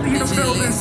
be in the building.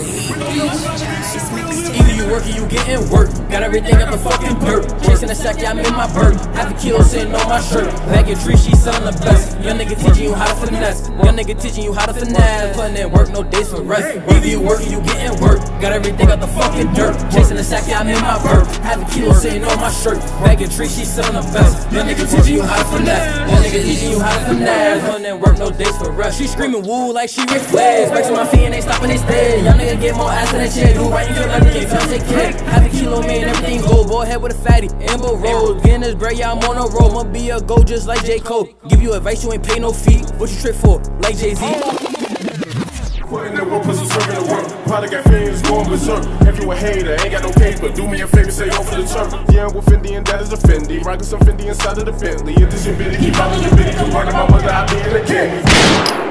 Either you work or you getting work. Got everything up the fucking dirt. Chasing the sack, yeah, I'm in my bird. Half a kilo sitting on my shirt. Bag of trees, she selling the best. Young nigga teaching you how to finesse. Young nigga teaching you how to finesse. Putting in work, no days for rest. Either you work or you getting work. Got everything up the fucking dirt. Chasing the sack, yeah, I'm in my bird. Half a kilo sitting on my shirt. Bag of trees, she selling the best. Young nigga teaching you how to finesse. Young nigga teaching you how to finesse. Putting in work, no days for rest. She screaming woo like she reflects. Back to my feet and they stopping they stay. Young nigga get more ass than a chick. Do right, you feel like the can't take care. Half a kilo, man, everything gold. Go ahead with a fatty, Amber Rose. Getting this bread, yeah, I'm on a roll. I'ma be a go just like J. Cole. Give you advice, you ain't pay no fee. What you trip for? Like Jay-Z. Putting in work, put some serving the work. Probably got fans going berserk. If you a hater, ain't got no paper, do me a favor, say on for the turf. Yeah, I'm with Fendi and that is a Fendi. Rockin' some Fendi inside of the Bentley. If this your bitty, keep out of your bitty. Come run to my mother, I be in the candy.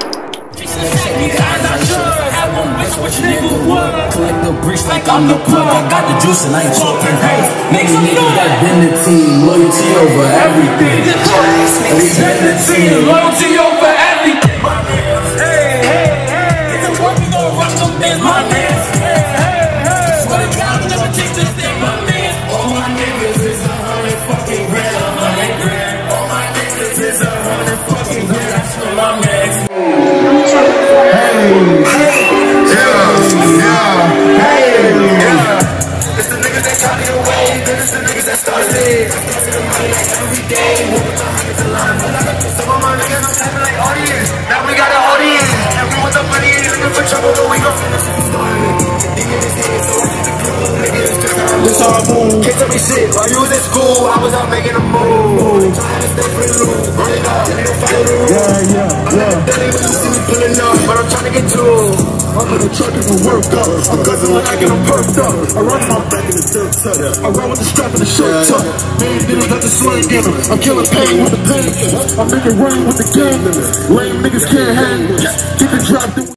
Collect the bricks like I'm the plug. I got the juice and I ain't talking hate. Niggas that been the team, loyalty over everything. They been the team, loyalty over everything. Hey, hey, hey. It's a work, we gon' rush them things, my man. Hey, hey, hey. Swear to God, I'll never take this thing, my man. All my niggas is 100 fucking grand, 100 grand. All my niggas is 100 fucking grand. That's for my man. Now we got an audience. Everyone's up money and looking for trouble, but we gon' finish it started. This all boom. Can't tell me shit. While you was at school, I was out making a move. Trying to stay for the loop. Run it up, follow the rules. I'm pulling up, but I'm trying to get to. I'm in the truck and work up. I'm guzzling like I get them perked up. I run my back in the dirt tuck. I run with the strap and the shirt tuck. Man, niggas got the slang in them. I'm killing pain with the pain. I'm making rain with the gang. Lame niggas can't hang. Keep it dropped.